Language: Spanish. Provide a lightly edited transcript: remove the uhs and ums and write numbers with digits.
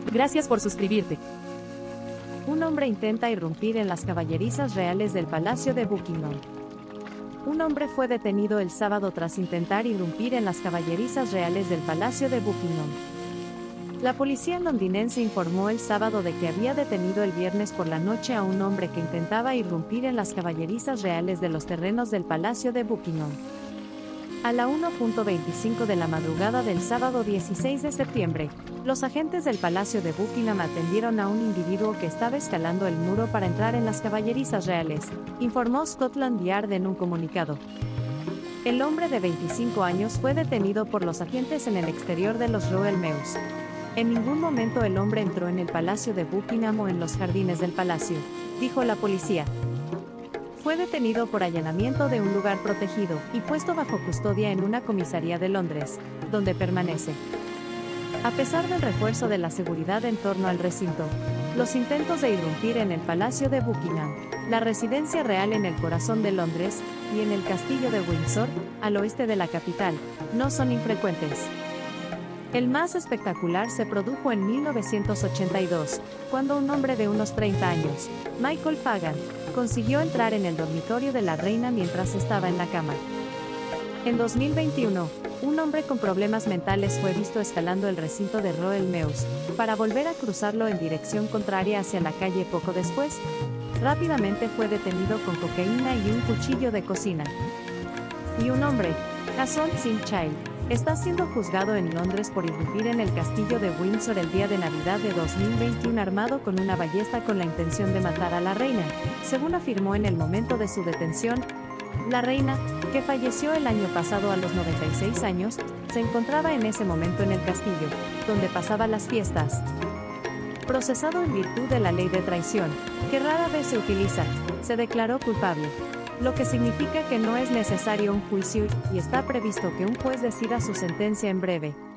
Gracias por suscribirte. Un hombre intenta irrumpir en las caballerizas reales del Palacio de Buckingham. Un hombre fue detenido el sábado tras intentar irrumpir en las caballerizas reales del Palacio de Buckingham. La policía londinense informó el sábado de que había detenido el viernes por la noche a un hombre que intentaba irrumpir en las caballerizas reales de los terrenos del Palacio de Buckingham. A la 1:25 de la madrugada del sábado 16 de septiembre, los agentes del Palacio de Buckingham atendieron a un individuo que estaba escalando el muro para entrar en las caballerizas reales, informó Scotland Yard en un comunicado. El hombre de 25 años fue detenido por los agentes en el exterior de los Royal Mews. En ningún momento el hombre entró en el Palacio de Buckingham o en los jardines del palacio, dijo la policía. Fue detenido por allanamiento de un lugar protegido y puesto bajo custodia en una comisaría de Londres, donde permanece. A pesar del refuerzo de la seguridad en torno al recinto, los intentos de irrumpir en el Palacio de Buckingham, la residencia real en el corazón de Londres, y en el Castillo de Windsor, al oeste de la capital, no son infrecuentes. El más espectacular se produjo en 1982, cuando un hombre de unos 30 años, Michael Fagan, consiguió entrar en el dormitorio de la reina mientras estaba en la cama. En 2021, un hombre con problemas mentales fue visto escalando el recinto de Royal Mews, para volver a cruzarlo en dirección contraria hacia la calle poco después. Rápidamente fue detenido con cocaína y un cuchillo de cocina. Y un hombre, Jason Child, está siendo juzgado en Londres por irrumpir en el castillo de Windsor el día de Navidad de 2021 armado con una ballesta con la intención de matar a la reina, según afirmó en el momento de su detención. La reina, que falleció el año pasado a los 96 años, se encontraba en ese momento en el castillo, donde pasaba las fiestas. Procesado en virtud de la ley de traición, que rara vez se utiliza, se declaró culpable, lo que significa que no es necesario un juicio y está previsto que un juez decida su sentencia en breve.